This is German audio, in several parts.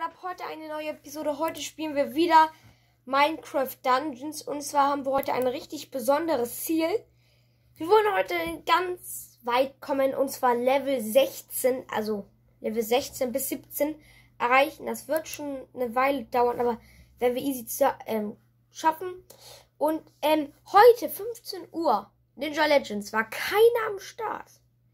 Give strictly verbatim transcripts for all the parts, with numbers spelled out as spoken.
ab heute eine neue Episode. Heute spielen wir wieder Minecraft Dungeons. Und zwar haben wir heute ein richtig besonderes Ziel. Wir wollen heute ganz weit kommen. Und zwar Level sechzehn. Also Level sechzehn bis siebzehn erreichen. Das wird schon eine Weile dauern. Aber werden wir easy zu, ähm, schaffen. Und ähm, heute fünfzehn Uhr Ninja Legends war keiner am Start.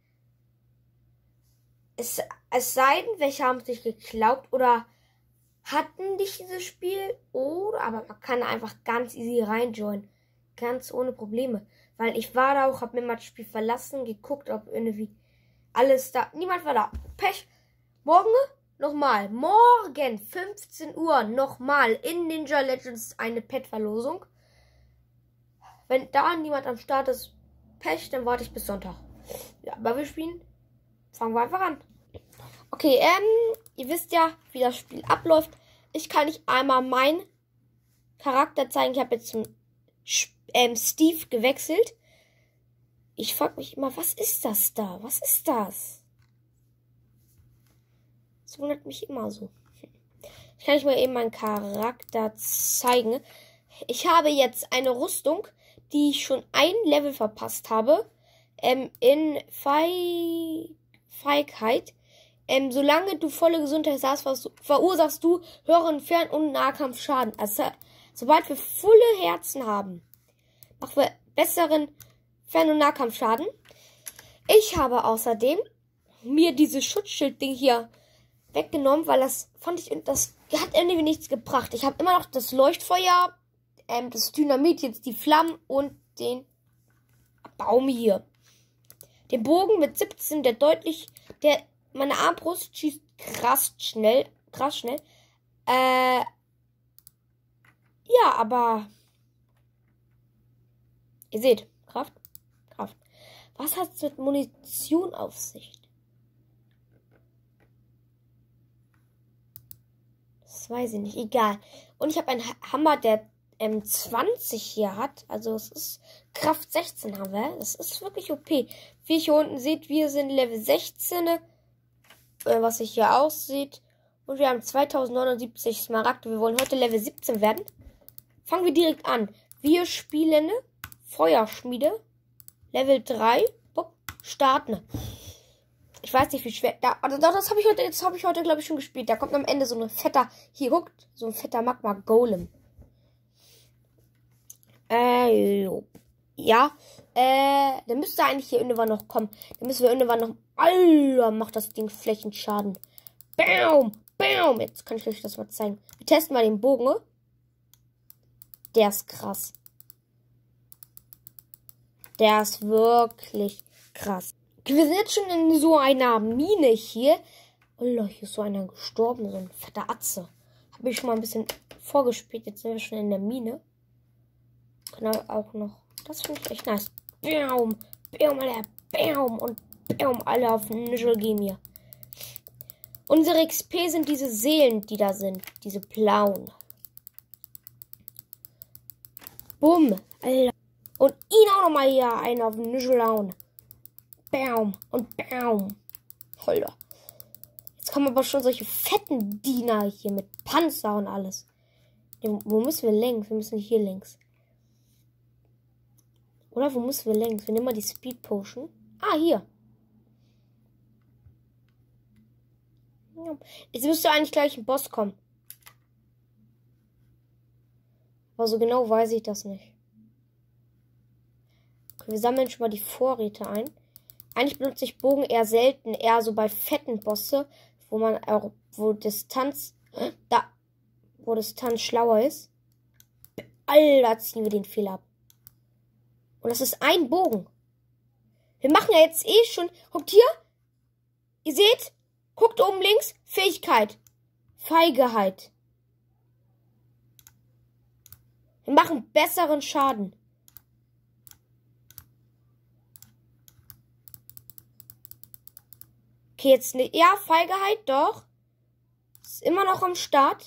Es, es sei denn, welche haben es nicht geglaubt oder hatten nicht dieses Spiel. Oder, aber man kann einfach ganz easy reinjoinen. Ganz ohne Probleme. Weil ich war da auch, habe mir mal das Spiel verlassen, geguckt, ob irgendwie alles da. Niemand war da. Pech. Morgen nochmal. Morgen fünfzehn Uhr nochmal in Ninja Legends eine Pet-Verlosung. Wenn da niemand am Start ist, Pech, dann warte ich bis Sonntag. Ja, aber wir spielen. Fangen wir einfach an. Okay, ähm, ihr wisst ja, wie das Spiel abläuft. Ich kann nicht einmal meinen Charakter zeigen. Ich habe jetzt zum ähm, Steve gewechselt. Ich frage mich immer, was ist das da? Was ist das? Das wundert mich immer so. Ich kann nicht mal eben meinen Charakter zeigen. Ich habe jetzt eine Rüstung, die ich schon ein Level verpasst habe. Ähm, in Fei... Feigheit. Ähm, solange du volle Gesundheit hast, verursachst du höheren Fern- und Nahkampfschaden. Also, sobald wir volle Herzen haben, machen wir besseren Fern- und Nahkampfschaden. Ich habe außerdem mir dieses Schutzschild-Ding hier weggenommen, weil das fand ich, das hat irgendwie nichts gebracht. Ich habe immer noch das Leuchtfeuer, ähm, das Dynamit, jetzt die Flammen und den Baum hier. Den Bogen mit siebzehn, der deutlich, der, meine Armbrust schießt krass schnell, krass schnell. Äh, ja, aber, ihr seht, Kraft, Kraft. Was hat es mit Munition auf sich? Das weiß ich nicht, egal. Und ich habe einen Hammer, der ähm, zwanzig hier hat. Also es ist Kraft sechzehn haben wir. Das ist wirklich O P. Wie ihr hier unten seht, wir sind Level sechzehn. Äh, was sich hier aussieht. Und wir haben zweitausendneunundsiebzig Smaragde. Wir wollen heute Level siebzehn werden. Fangen wir direkt an. Wir spielen Feuerschmiede. Level drei. Bup, starten. Ich weiß nicht, wie schwer. Da, also das habe ich heute, jetzt habe ich heute, glaube ich, schon gespielt. Da kommt am Ende so ein fetter, hier guckt, so ein fetter Magma-Golem. Äh, jo. Ja, äh, der müsste eigentlich hier irgendwann noch kommen. Da müssen wir irgendwann noch. Alter, macht das Ding Flächenschaden. Bam, bam. Jetzt kann ich euch das mal zeigen. Wir testen mal den Bogen. Ne? Der ist krass. Der ist wirklich krass. Okay, wir sind jetzt schon in so einer Mine hier. Alter, hier ist so einer gestorben. So ein fetter Atze. Habe ich schon mal ein bisschen vorgespielt. Jetzt sind wir schon in der Mine. Genau, auch noch. Das finde ich echt nice. Bam, bam, Alter, bam und bam, alle auf den Nischel gehen hier. Unsere X P sind diese Seelen, die da sind. Diese blauen. Bumm, Alter. Und ihn auch nochmal hier einen auf den Nischel hauen. Bam und bam. Alter. Jetzt kommen aber schon solche fetten Diener hier mit Panzer und alles. Wo müssen wir längs? Wir müssen hier längs. Oder wo müssen wir längs? Wir nehmen mal die Speed Potion. Ah, hier. Jetzt müsste eigentlich gleich ein Boss kommen. Aber so genau weiß ich das nicht. Okay, wir sammeln schon mal die Vorräte ein. Eigentlich benutze ich Bogen eher selten. Eher so bei fetten Bosse. Wo man auch, wo Distanz, da, wo Distanz schlauer ist. Alter, ziehen wir den Fehler ab. Und das ist ein Bogen. Wir machen ja jetzt eh schon. Guckt hier. Ihr seht. Guckt oben links. Fähigkeit. Feigheit. Wir machen besseren Schaden. Okay, jetzt ne. Ja, Feigheit, doch. Ist immer noch am Start.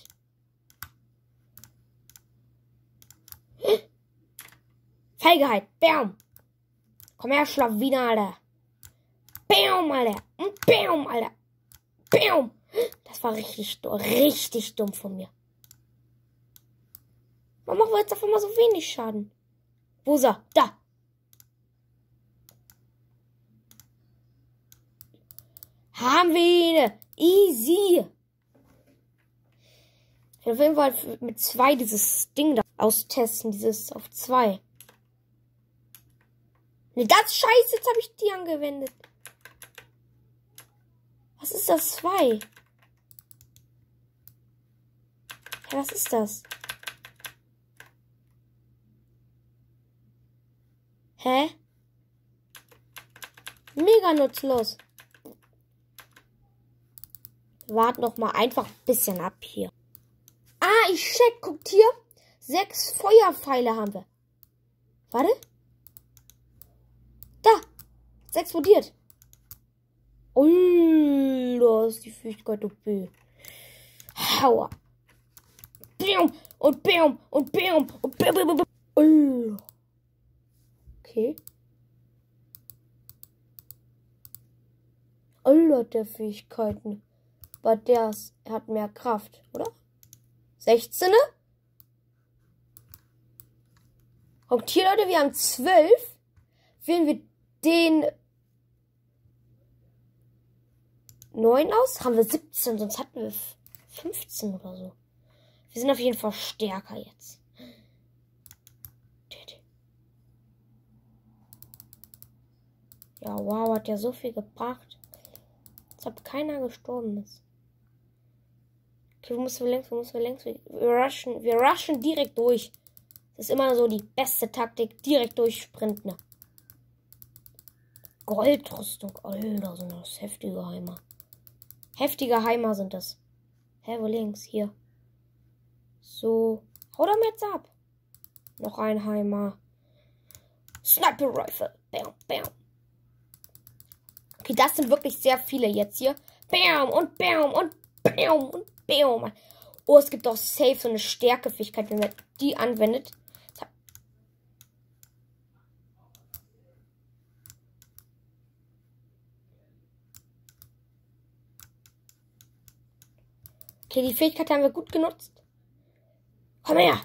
Feigheit. Bam. Komm her, Schlawiner, Alter. Bam, Alter. Und bam, Alter. Bam. Das war richtig, richtig dumm von mir. Warum machen wir jetzt auf einmal so wenig Schaden? Wo ist er? Da. Haben wir ihn. Easy. Ich will auf jeden Fall mit zwei dieses Ding da austesten. Dieses auf zwei. Ne, das ist scheiße. Jetzt habe ich die angewendet. Was ist das? Zwei. Ja, was ist das? Hä? Mega nutzlos. Wart noch mal einfach ein bisschen ab hier. Ah, ich check. Guckt hier. Sechs Feuerpfeile haben wir. Warte. Da. Es explodiert. Oh, da ist die Fähigkeit O P. Hauer. Bam. Und bam. Und bam. Und bam. bam, bam. Oh. Okay. Alter, der Fähigkeiten. Aber der hat mehr Kraft, oder? sechzehn. Guckt hier, Leute, wir haben zwölf. Wählen wir den neun aus, haben wir siebzehn, sonst hatten wir fünfzehn oder so. Wir sind auf jeden Fall stärker jetzt. Ja, wow, hat ja so viel gebracht. Als ob keiner gestorben ist. Okay, wo müssen wir längs, wo müssen wir längs? Wir rushen, wir rushen direkt durch. Das ist immer so die beste Taktik. Direkt durchsprinten. Goldrüstung. Alter, sind das heftige Heimer. Heftige Heimer sind das. Hä, wo links? Hier. So. Hau doch mal jetzt ab. Noch ein Heimer. Sniper Rifle. Bam, bam. Okay, das sind wirklich sehr viele jetzt hier. Bam und bam und bam und bam. Oh, es gibt auch safe so eine Stärkefähigkeit, wenn man die anwendet. Okay, die Fähigkeit haben wir gut genutzt. Komm her.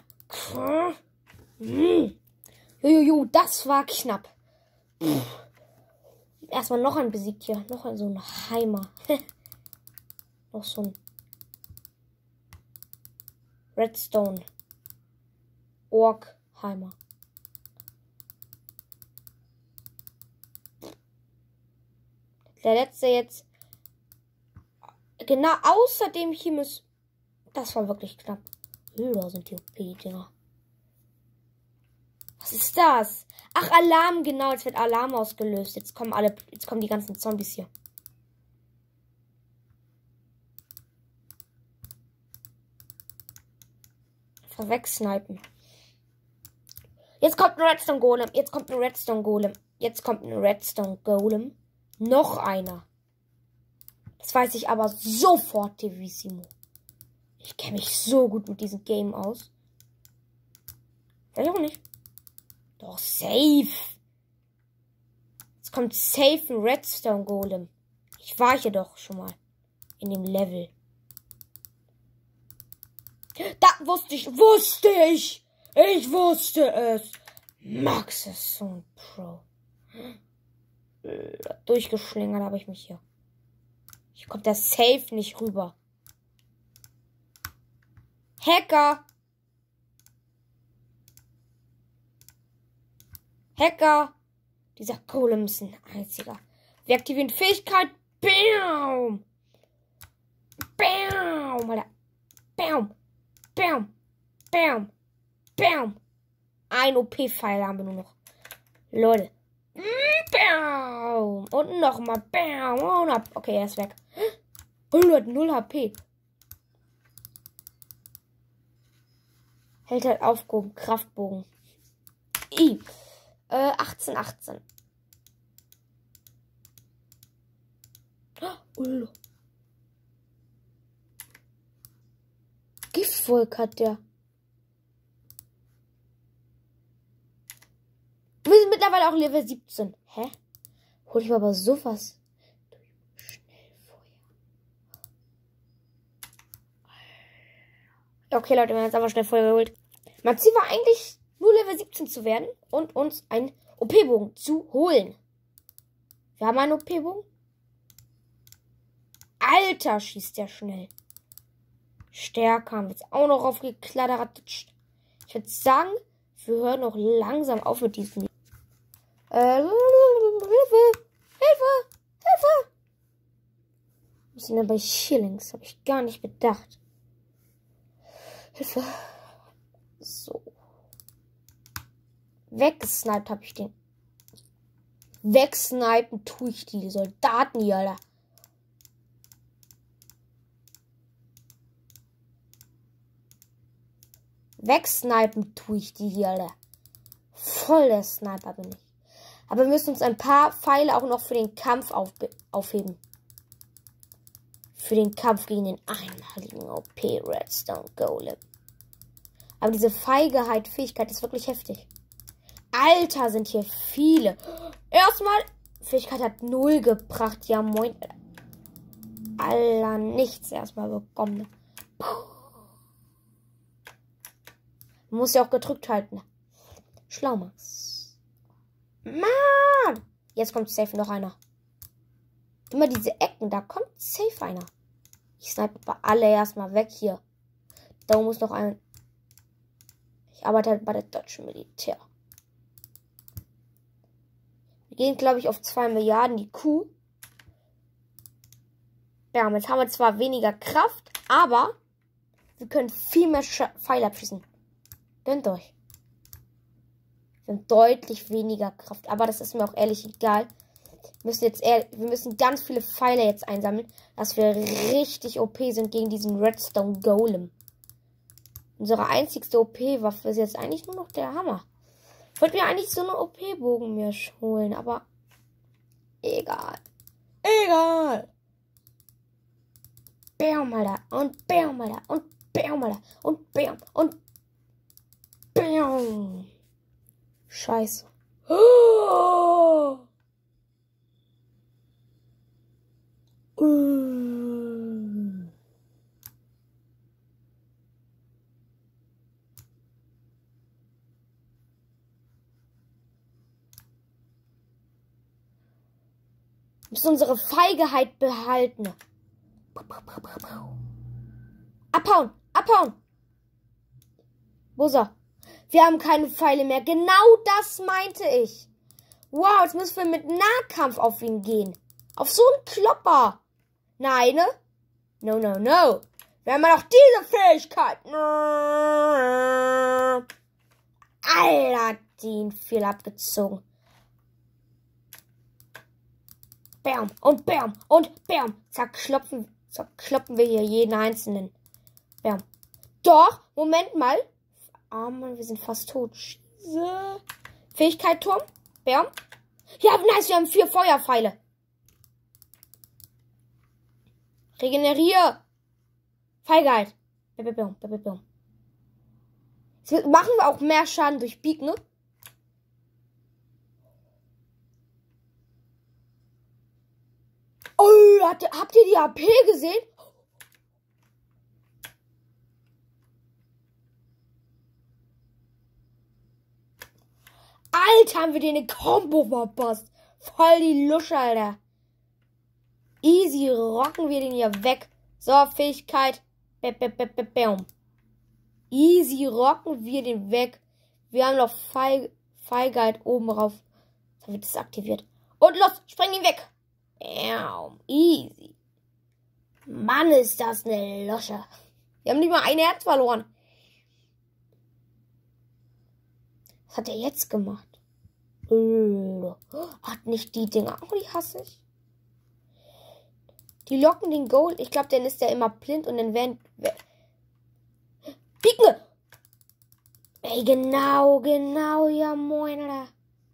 Jojojo, das war knapp. Pff. Erstmal noch ein besiegt hier. Noch ein so ein Heimer. Noch so ein Redstone. Ork Heimer. Der letzte jetzt. Genau, außerdem hier muss. Das war wirklich knapp. Da sind die O P-Dinger. Was ist das? Ach, Alarm, genau. Jetzt wird Alarm ausgelöst. Jetzt kommen alle. Jetzt kommen die ganzen Zombies hier. Wegsnipen. Jetzt kommt ein Redstone Golem. Jetzt kommt ein Redstone Golem. Jetzt kommt ein Redstone Golem. Noch einer. Das weiß ich aber sofort, Devissimo. Ich kenne mich so gut mit diesem Game aus. Weiß ich auch nicht. Doch, safe. Jetzt kommt safe ein Redstone Golem. Ich war hier doch schon mal. In dem Level. Da wusste ich, wusste ich. Ich wusste es. Max ist so ein Pro. Durchgeschlängert habe ich mich hier. Ich komme da safe nicht rüber. Hacker. Hacker. Dieser Golem ist ein einziger. Wir aktivieren Fähigkeit. Bam. Bam. Alter. Bam. Bam. Bam. Bam. Ein O P-Pfeil haben wir nur noch. Leute. Bam. Und nochmal. Bam. Und ab. Okay, er ist weg. hundert, null H P. Hält halt aufgehoben. Kraftbogen. I. Äh, achtzehn, achtzehn. Oh, Giftvolk hat der. Wir sind mittlerweile auch Level siebzehn. Hä? Hol ich mir aber sowas. Schnellfeuer. Okay, Leute, wir haben jetzt aber schnell voll geholt. Mein Ziel war eigentlich nur Level siebzehn zu werden und uns einen O P-Bogen zu holen. Wir haben einen O P-Bogen. Alter, schießt der schnell. Stärker haben wir jetzt auch noch aufgekladdert. Ich würde sagen, wir hören noch langsam auf mit diesem. Äh, Hilfe! Hilfe! Hilfe! Wir sind ja bei Shillings. Habe ich gar nicht bedacht. Hilfe. So. Weggesniped habe ich den. Wegsnipen tue ich die Soldaten hier, Alter. Wegsnipen tue ich die hier, Alter. Voll der Sniper bin ich. Aber wir müssen uns ein paar Pfeile auch noch für den Kampf auf aufheben. Für den Kampf gegen den einmaligen O P Redstone Golem. Aber diese Feigeheit, Fähigkeit ist wirklich heftig. Alter, sind hier viele. Erstmal, Fähigkeit hat null gebracht. Ja, moin. Alter, nichts erstmal bekommen. Puh. Muss ja auch gedrückt halten. Schlau, Max. Mann! Jetzt kommt safe noch einer. Immer diese Ecken, da kommt safe einer. Ich snipe aber alle erstmal weg hier. Da muss noch ein. Ich arbeite halt bei der deutschen Militär. Wir gehen, glaube ich, auf zwei Milliarden die Kuh. Ja, jetzt haben wir zwar weniger Kraft, aber wir können viel mehr Pfeile abschießen. Gönnt euch. Wir haben deutlich weniger Kraft. Aber das ist mir auch ehrlich egal. Wir müssen jetzt eher, wir müssen ganz viele Pfeile jetzt einsammeln, dass wir richtig O P sind gegen diesen Redstone Golem. Unsere einzigste O P-Waffe ist jetzt eigentlich nur noch der Hammer. Ich wollte mir eigentlich so einen O P-Bogen mir holen, aber egal. Egal. Bam, Alter. Und bam, Alter. Und bam, Alter. Und bam. Und bam. Scheiße. Oh. Uh. Wir müssen unsere Feigeheit behalten. Abhauen! Abhauen! Wo ist er? Wir haben keine Pfeile mehr. Genau das meinte ich. Wow, jetzt müssen wir mit Nahkampf auf ihn gehen. Auf so einen Klopper. Nein, ne? No, no, no. Wir haben ja noch diese Fähigkeit. Alter, den viel abgezogen. Bam und bam und bam. Zerklopfen, zerkloppen wir hier jeden einzelnen. Bam. Doch, Moment mal. Ah, oh Mann, wir sind fast tot. Scheiße. Fähigkeit Turm. Bam. Ja, nice, wir haben vier Feuerpfeile. Regeneriere. Feigheit. Bam, bam, bam, bam. Jetzt machen wir auch mehr Schaden durch Beak, ne? Oh, habt, habt ihr die A P gesehen? Alter, haben wir den eine Combo verpasst. Voll die Lusche, Alter. Easy rocken wir den hier weg. So, Fähigkeit. Bam. Easy rocken wir den weg. Wir haben noch Feig Feigheit oben drauf. Dann wird es aktiviert. Und los, spring ihn weg. Bam. Easy. Mann, ist das eine Lusche. Wir haben nicht mal ein Herz verloren. Was hat er jetzt gemacht? Hat nicht die Dinger. Oh, die hasse ich. Die locken den Goal. Ich glaube, dann ist der immer blind und dann werden. Picken! Ey, genau, genau, ja moin, Alter.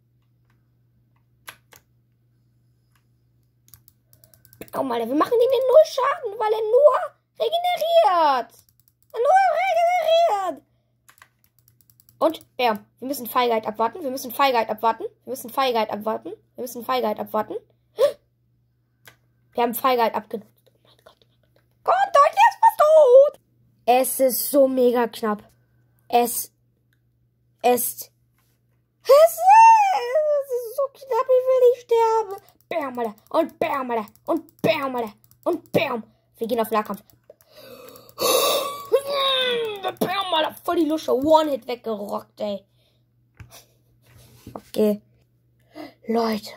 Oh mal, wir machen ihm den null Schaden, weil er nur regeneriert. Nur regeneriert. Und, bam, wir müssen Feigheit abwarten. Wir müssen Feigheit abwarten. Wir müssen Feigheit abwarten. Wir müssen Feigheit abwarten. Wir haben Feigheit abgenutzt. Oh mein Gott. Gott, Deutsch ist fast tot. Es ist so mega knapp. Es ist... Es ist, es ist so knapp, ich will nicht sterben. Bam, Alter. Und bam, Alter. Und bam, Alter. Und bam. Wir gehen auf Nahkampf. Bam, Alter. Voll die Lusche. One-Hit weggerockt, ey. Okay. Leute.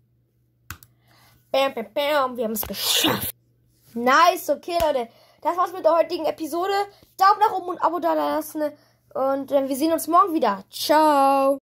Bam, bam, bam. Wir haben es geschafft. Nice. Okay, Leute. Das war's mit der heutigen Episode. Daumen nach oben und Abo da lassen. Und äh, wir sehen uns morgen wieder. Ciao.